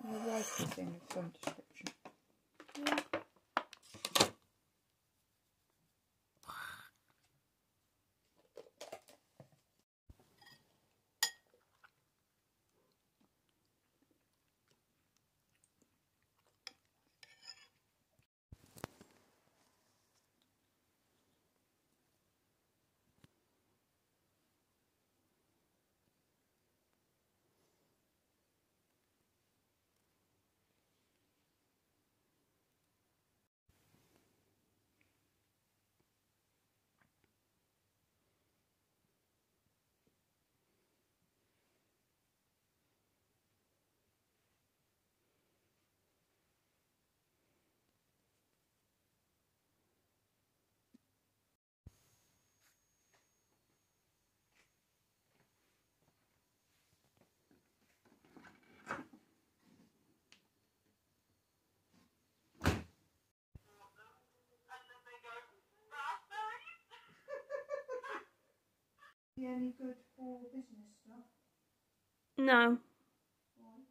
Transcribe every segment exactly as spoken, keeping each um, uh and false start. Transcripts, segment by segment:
I'll write this in with some description. Yeah. Any good for business stuff? No. Why?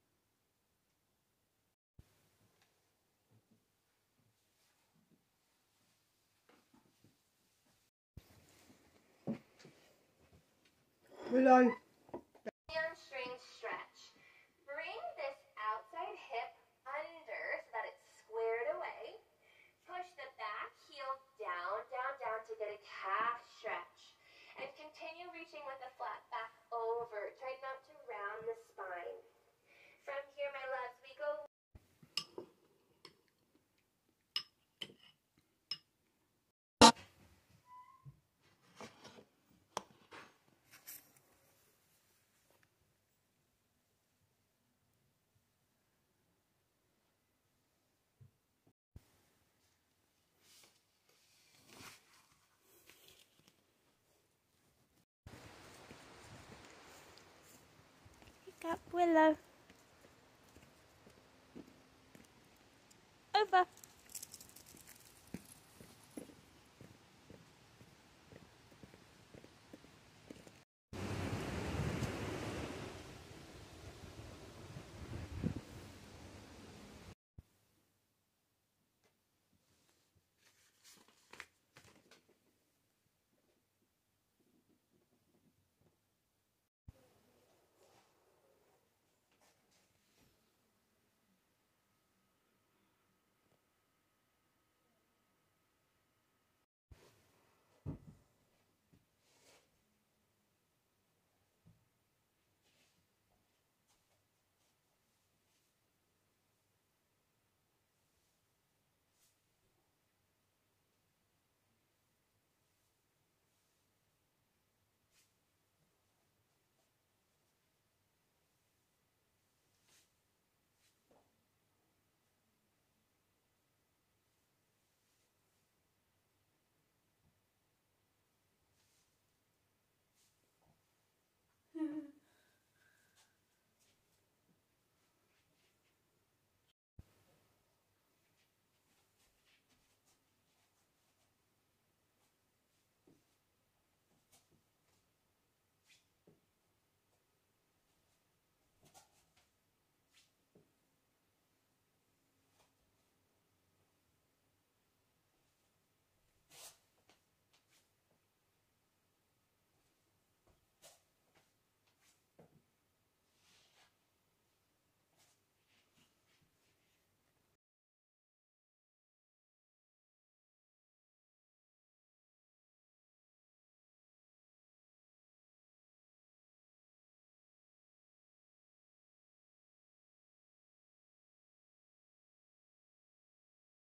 Willow. Hamstring stretch. Bring this outside hip under so that it's squared away. Push the back heel down, down, down to get a calf stretch. And continue reaching with the flat back over. Try not to round the spine. From here, my loves, we go. Pick up Willow.